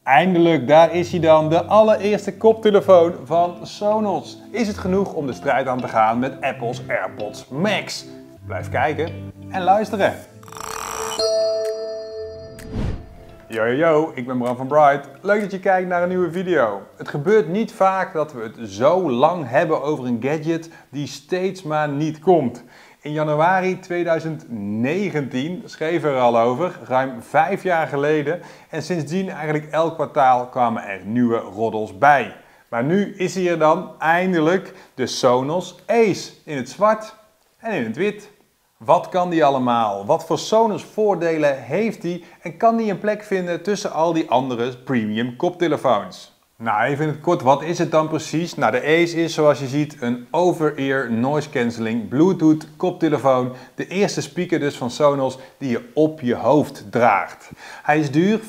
Eindelijk, daar is hij dan, de allereerste koptelefoon van Sonos. Is het genoeg om de strijd aan te gaan met Apple's AirPods Max? Blijf kijken en luisteren. Yo, ik ben Bram van Bright. Leuk dat je kijkt naar een nieuwe video. Het gebeurt niet vaak dat we het zo lang hebben over een gadget die steeds maar niet komt. In januari 2019 schreven we er al over, ruim 5 jaar geleden. En sindsdien eigenlijk elk kwartaal kwamen er nieuwe roddels bij. Maar nu is hier dan eindelijk de Sonos Ace in het zwart en in het wit. Wat kan die allemaal? Wat voor Sonos voordelen heeft die? En kan die een plek vinden tussen al die andere premium koptelefoons? Nou, even in het kort, wat is het dan precies? Nou, de Ace is, zoals je ziet, een over-ear noise cancelling Bluetooth koptelefoon. De eerste speaker dus van Sonos die je op je hoofd draagt. Hij is duur,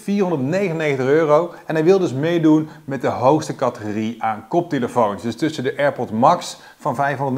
€499 en hij wil dus meedoen met de hoogste categorie aan koptelefoons. Dus tussen de AirPods Max van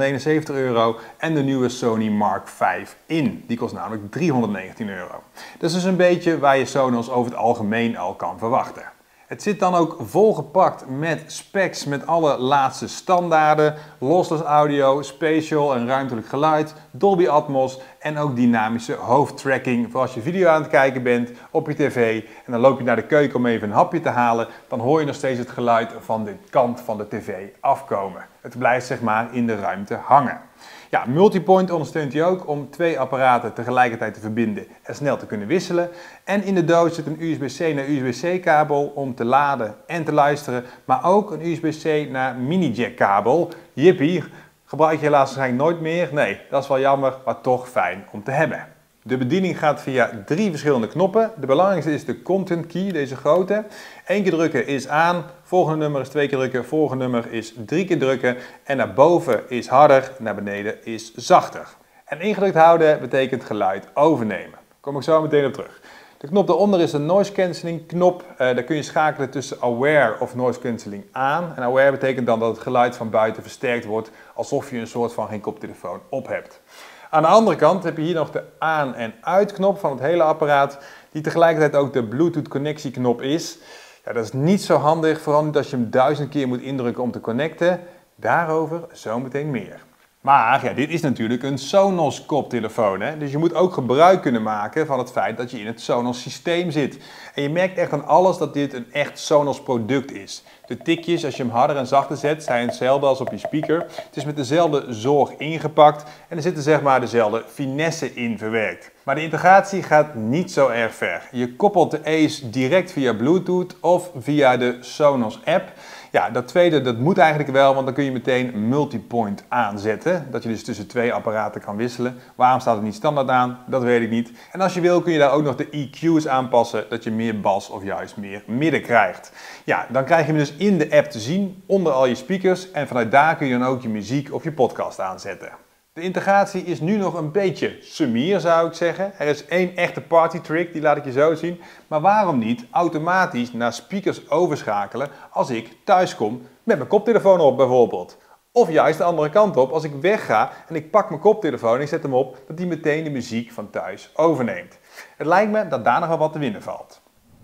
€579 en de nieuwe Sony Mark V in. Die kost namelijk €319. Dat is dus een beetje waar je Sonos over het algemeen al kan verwachten. Het zit dan ook volgepakt met specs met alle laatste standaarden, lossless audio, spatial en ruimtelijk geluid, Dolby Atmos en ook dynamische hoofdtracking voor als je video aan het kijken bent op je tv en dan loop je naar de keuken om even een hapje te halen, dan hoor je nog steeds het geluid van de kant van de tv afkomen. Het blijft zeg maar in de ruimte hangen. Ja, multipoint ondersteunt hij ook om 2 apparaten tegelijkertijd te verbinden en snel te kunnen wisselen. En in de doos zit een USB-C naar USB-C kabel om te laden en te luisteren, maar ook een USB-C naar mini-jack kabel. Jippie, gebruik je helaas waarschijnlijk nooit meer. Nee, dat is wel jammer, maar toch fijn om te hebben. De bediening gaat via 3 verschillende knoppen. De belangrijkste is de Content Key, deze grote. 1 keer drukken is aan, volgende nummer is 2 keer drukken, volgende nummer is 3 keer drukken. En naar boven is harder, naar beneden is zachter. En ingedrukt houden betekent geluid overnemen. Daar kom ik zo meteen op terug. De knop daaronder is de noise cancelling knop. Daar kun je schakelen tussen aware of noise cancelling aan. En aware betekent dan dat het geluid van buiten versterkt wordt, alsof je een soort van geen koptelefoon op hebt. Aan de andere kant heb je hier nog de aan- en uitknop van het hele apparaat, die tegelijkertijd ook de Bluetooth connectieknop is. Ja, dat is niet zo handig, vooral niet als je hem 1000 keer moet indrukken om te connecten. Daarover zometeen meer. Maar ja, dit is natuurlijk een Sonos koptelefoon, hè? Dus je moet ook gebruik kunnen maken van het feit dat je in het Sonos systeem zit. En je merkt echt aan alles dat dit een echt Sonos product is. De tikjes, als je hem harder en zachter zet, zijn hetzelfde als op je speaker. Het is met dezelfde zorg ingepakt en er zitten zeg maar dezelfde finesse in verwerkt. Maar de integratie gaat niet zo erg ver. Je koppelt de Ace direct via Bluetooth of via de Sonos app. Ja, dat tweede dat moet eigenlijk wel, want dan kun je meteen multipoint aanzetten. Dat je dus tussen 2 apparaten kan wisselen. Waarom staat het niet standaard aan? Dat weet ik niet. En als je wil kun je daar ook nog de EQ's aanpassen, dat je meer bas of juist meer midden krijgt. Ja, dan krijg je hem dus in de app te zien, onder al je speakers. En vanuit daar kun je dan ook je muziek of je podcast aanzetten. De integratie is nu nog een beetje summier, zou ik zeggen. Er is 1 echte party trick, die laat ik je zo zien. Maar waarom niet automatisch naar speakers overschakelen als ik thuis kom met mijn koptelefoon op bijvoorbeeld? Of juist de andere kant op, als ik wegga en ik pak mijn koptelefoon en ik zet hem op, dat die meteen de muziek van thuis overneemt. Het lijkt me dat daar nog wel wat te winnen valt.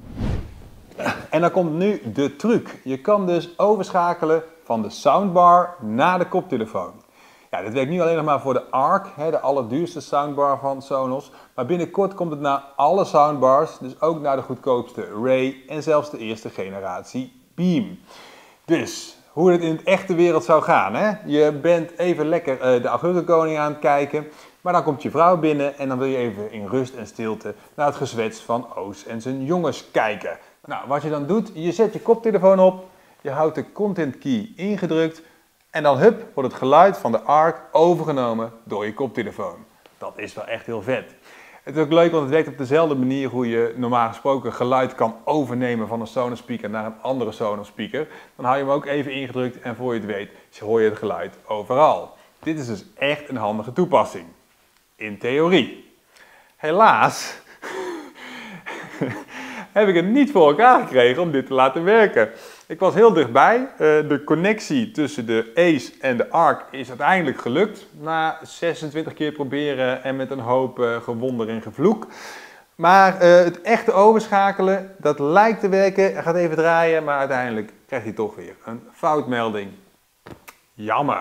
En dan komt nu de truc. Je kan dus overschakelen van de soundbar naar de koptelefoon. Ja, dit werkt nu alleen nog maar voor de Arc, de allerduurste soundbar van Sonos. Maar binnenkort komt het naar alle soundbars, dus ook naar de goedkoopste Ray en zelfs de eerste generatie Beam. Dus, hoe het in het echte wereld zou gaan, hè? Je bent even lekker de Augurkenkoning aan het kijken, maar dan komt je vrouw binnen en dan wil je even in rust en stilte naar het gezwets van Oos en zijn jongens kijken. Nou, wat je dan doet, je zet je koptelefoon op, je houdt de Content Key ingedrukt, en dan hup, wordt het geluid van de Arc overgenomen door je koptelefoon. Dat is wel echt heel vet. Het is ook leuk, want het werkt op dezelfde manier hoe je normaal gesproken geluid kan overnemen van een Sonos speaker naar een andere Sonos speaker. Dan hou je hem ook even ingedrukt en voor je het weet hoor je het geluid overal. Dit is dus echt een handige toepassing. In theorie. Helaas heb ik het niet voor elkaar gekregen om dit te laten werken. Ik was heel dichtbij. De connectie tussen de Ace en de Arc is uiteindelijk gelukt. Na 26 keer proberen en met een hoop gewonder en gevloek. Maar het echte overschakelen, dat lijkt te werken. Hij gaat even draaien, maar uiteindelijk krijgt hij toch weer een foutmelding. Jammer.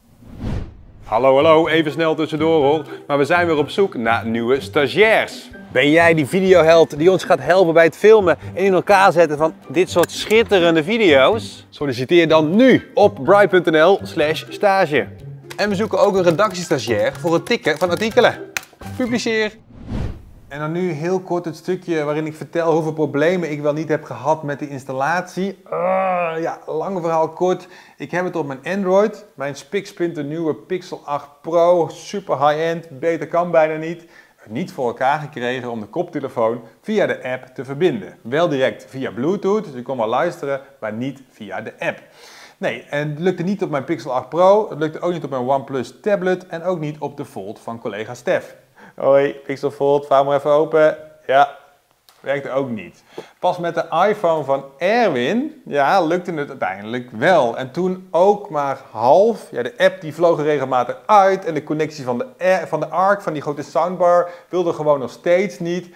Hallo, even snel tussendoor hoor. Maar we zijn weer op zoek naar nieuwe stagiairs. Ben jij die videoheld die ons gaat helpen bij het filmen en in elkaar zetten van dit soort schitterende video's? Solliciteer dan nu op bright.nl/stage. En we zoeken ook een redactiestagiair voor het tikken van artikelen. Publiceer! En dan nu heel kort het stukje waarin ik vertel hoeveel problemen ik wel niet heb gehad met de installatie. Ja, lang verhaal kort. Ik heb het op mijn Android, mijn spiksplinternieuwe Pixel 8 Pro, super high-end, beter kan bijna niet. Niet voor elkaar gekregen om de koptelefoon via de app te verbinden. Wel direct via Bluetooth, dus ik kon wel luisteren, maar niet via de app. Nee, en het lukte niet op mijn Pixel 8 Pro, het lukte ook niet op mijn OnePlus tablet en ook niet op de Fold van collega Stef. Hoi, Pixel Fold, vouw maar even open. Ja, werkte ook niet. Pas met de iPhone van Erwin, ja, lukte het uiteindelijk wel. En toen ook maar half. Ja, de app die vloog er regelmatig uit en de connectie van de ARC, van die grote soundbar, wilde gewoon nog steeds niet.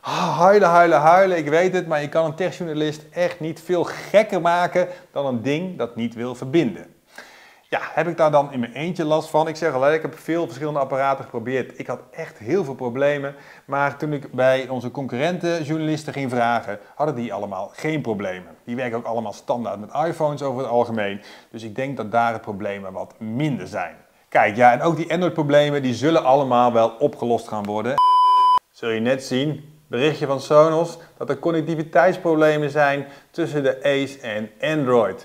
Huilen, ik weet het, maar je kan een techjournalist echt niet veel gekker maken dan een ding dat niet wil verbinden. Ja, heb ik daar dan in mijn eentje last van? Ik zeg al, ik heb veel verschillende apparaten geprobeerd. Ik had echt heel veel problemen. Maar toen ik bij onze concurrentenjournalisten ging vragen, hadden die allemaal geen problemen. Die werken ook allemaal standaard met iPhones over het algemeen. Dus ik denk dat daar de problemen wat minder zijn. Kijk, ja, en ook die Android-problemen, die zullen allemaal wel opgelost gaan worden. Zul je net zien, berichtje van Sonos, dat er connectiviteitsproblemen zijn tussen de Ace en Android.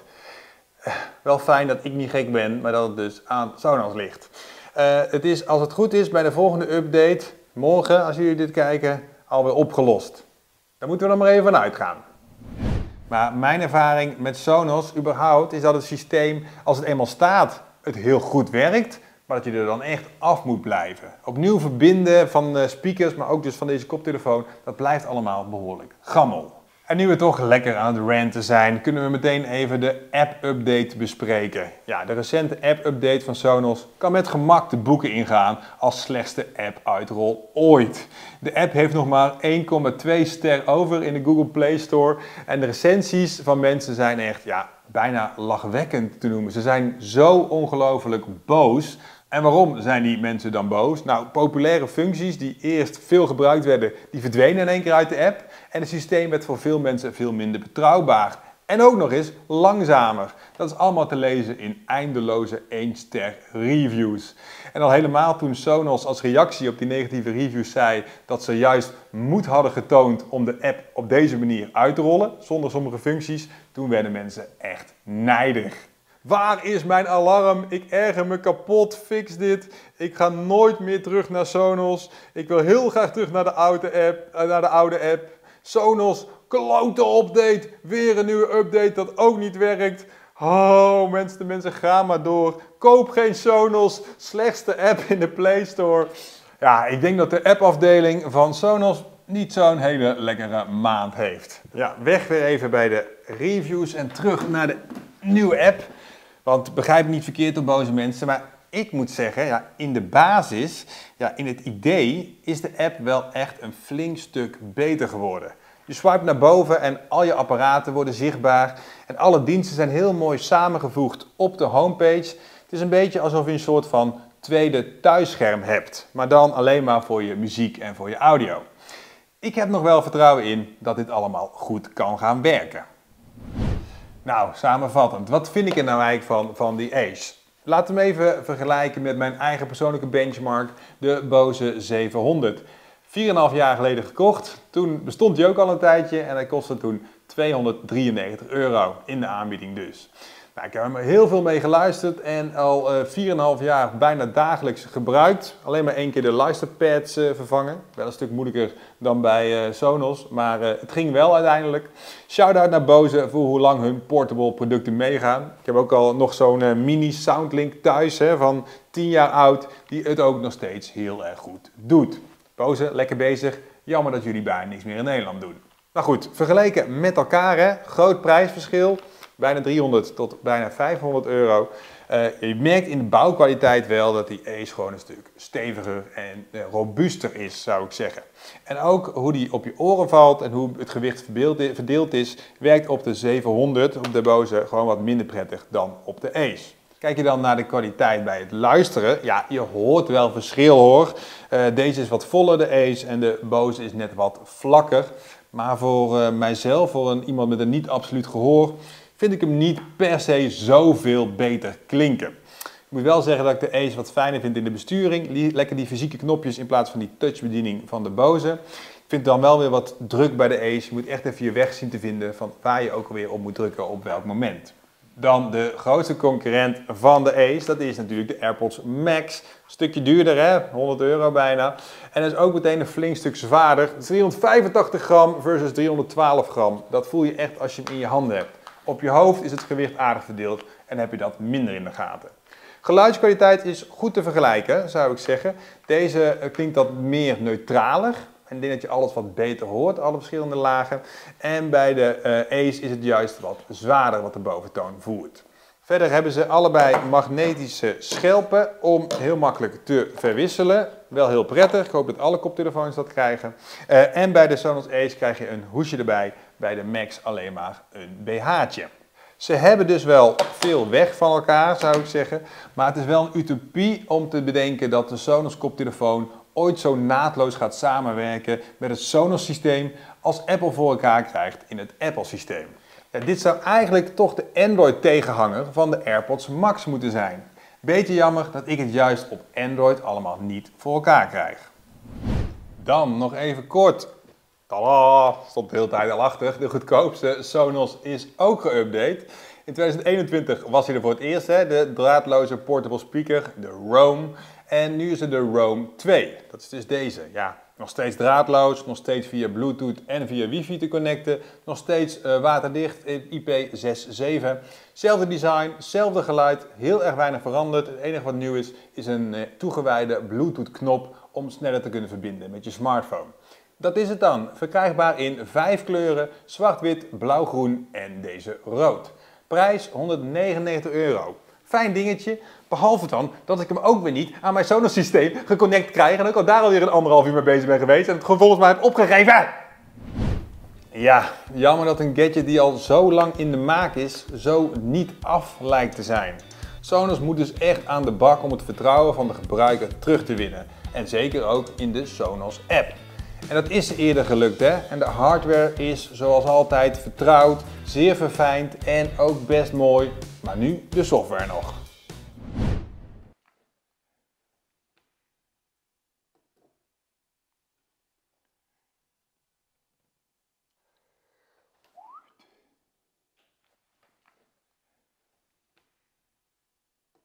Wel fijn dat ik niet gek ben, maar dat het dus aan Sonos ligt. Het is, als het goed is, bij de volgende update, morgen, als jullie dit kijken, alweer opgelost. Daar moeten we dan maar even van uitgaan. Maar mijn ervaring met Sonos überhaupt is dat het systeem, als het eenmaal staat, het heel goed werkt, maar dat je er dan echt af moet blijven. Opnieuw verbinden van speakers, maar ook dus van deze koptelefoon, dat blijft allemaal behoorlijk gammel. En nu we toch lekker aan het ranten zijn, kunnen we meteen even de app-update bespreken. Ja, de recente app-update van Sonos kan met gemak de boeken ingaan als slechtste app-uitrol ooit. De app heeft nog maar 1,2 ster over in de Google Play Store en de recensies van mensen zijn echt, ja, bijna lachwekkend te noemen. Ze zijn zo ongelooflijk boos. En waarom zijn die mensen dan boos? Nou, populaire functies die eerst veel gebruikt werden, die verdwenen in één keer uit de app. En het systeem werd voor veel mensen veel minder betrouwbaar. En ook nog eens langzamer. Dat is allemaal te lezen in eindeloze 1-ster reviews. En al helemaal toen Sonos als reactie op die negatieve reviews zei dat ze juist moed hadden getoond om de app op deze manier uit te rollen, zonder sommige functies, toen werden mensen echt nijdig. Waar is mijn alarm? Ik erger me kapot, fix dit. Ik ga nooit meer terug naar Sonos. Ik wil heel graag terug naar de oude app. Sonos, klote update. Weer een nieuwe update dat ook niet werkt. Oh, mensen, ga maar door. Koop geen Sonos, slechtste app in de Play Store. Ja, ik denk dat de appafdeling van Sonos niet zo'n hele lekkere maand heeft. Ja, weg weer even bij de reviews en terug naar de nieuwe app. Want begrijp me niet verkeerd door boze mensen, maar ik moet zeggen, ja, in de basis, ja, in het idee, is de app wel echt een flink stuk beter geworden. Je swipe naar boven en al je apparaten worden zichtbaar en alle diensten zijn heel mooi samengevoegd op de homepage. Het is een beetje alsof je een soort van tweede thuisscherm hebt, maar dan alleen maar voor je muziek en voor je audio. Ik heb nog wel vertrouwen in dat dit allemaal goed kan gaan werken. Nou, samenvattend, wat vind ik er nou eigenlijk van die Ace? Laten we hem even vergelijken met mijn eigen persoonlijke benchmark, de Bose 700. 4,5 jaar geleden gekocht, toen bestond hij ook al een tijdje en hij kostte toen €293 in de aanbieding dus. Nou, ik heb er heel veel mee geluisterd en al 4,5 jaar bijna dagelijks gebruikt. Alleen maar 1 keer de luisterpads vervangen. Wel een stuk moeilijker dan bij Sonos, maar het ging wel uiteindelijk. Shout-out naar Bose voor hoe lang hun portable producten meegaan. Ik heb ook al nog zo'n mini Soundlink thuis van 10 jaar oud, die het ook nog steeds heel erg goed doet. Bose, lekker bezig. Jammer dat jullie bijna niks meer in Nederland doen. Nou goed, vergeleken met elkaar, groot prijsverschil. Bijna 300 tot bijna €500. Je merkt in de bouwkwaliteit wel dat die Ace gewoon een stuk steviger en robuuster is, zou ik zeggen. En ook hoe die op je oren valt en hoe het gewicht verdeeld is, werkt op de 700 op de Bose gewoon wat minder prettig dan op de Ace. Kijk je dan naar de kwaliteit bij het luisteren, ja, je hoort wel verschil hoor. Deze is wat voller, de Ace, en de Bose is net wat vlakker. Maar voor mijzelf, voor iemand met een niet absoluut gehoor, vind ik hem niet per se zoveel beter klinken. Ik moet wel zeggen dat ik de Ace wat fijner vind in de besturing. Lekker die fysieke knopjes in plaats van die touchbediening van de Bose. Ik vind het dan wel weer wat druk bij de Ace. Je moet echt even je weg zien te vinden van waar je ook alweer op moet drukken op welk moment. Dan de grootste concurrent van de Ace, dat is natuurlijk de AirPods Max. Een stukje duurder hè, 100 euro bijna. En dat is ook meteen een flink stuk zwaarder. 385 gram versus 312 gram. Dat voel je echt als je hem in je handen hebt. Op je hoofd is het gewicht aardig verdeeld en heb je dat minder in de gaten. Geluidskwaliteit is goed te vergelijken, zou ik zeggen. Deze klinkt wat meer neutraler. En ik denk dat je alles wat beter hoort, alle verschillende lagen. En bij de Ace is het juist wat zwaarder wat de boventoon voert. Verder hebben ze allebei magnetische schelpen om heel makkelijk te verwisselen. Wel heel prettig, ik hoop dat alle koptelefoons dat krijgen. En bij de Sonos Ace krijg je een hoesje erbij, bij de Max alleen maar een BH'tje. Ze hebben dus wel veel weg van elkaar, zou ik zeggen. Maar het is wel een utopie om te bedenken dat de Sonos koptelefoon ooit zo naadloos gaat samenwerken met het Sonos systeem als Apple voor elkaar krijgt in het Apple systeem. Ja, dit zou eigenlijk toch de Android tegenhanger van de AirPods Max moeten zijn. Beetje jammer dat ik het juist op Android allemaal niet voor elkaar krijg. Dan nog even kort. Tada, stond de hele tijd al achter. De goedkoopste Sonos is ook geüpdate. In 2021 was hij er voor het eerst, hè, de draadloze portable speaker, de Roam. En nu is er de Roam 2. Dat is dus deze. Ja, nog steeds draadloos, nog steeds via Bluetooth en via wifi te connecten. Nog steeds waterdicht, IP67. Zelfde design, zelfde geluid, heel erg weinig veranderd. Het enige wat nieuw is een toegewijde Bluetooth knop om sneller te kunnen verbinden met je smartphone. Dat is het dan. Verkrijgbaar in 5 kleuren, zwart-wit, blauw-groen en deze rood. Prijs 199 euro. Fijn dingetje, behalve dan dat ik hem ook weer niet aan mijn Sonos systeem geconnect krijg en ook al daar alweer een 1,5 uur mee bezig ben geweest en het gewoon volgens mij heb opgegeven. Ja, jammer dat een gadget die al zo lang in de maak is, zo niet af lijkt te zijn. Sonos moet dus echt aan de bak om het vertrouwen van de gebruiker terug te winnen. En zeker ook in de Sonos app. En dat is eerder gelukt hè. En de hardware is zoals altijd vertrouwd, zeer verfijnd en ook best mooi. Maar nu de software nog.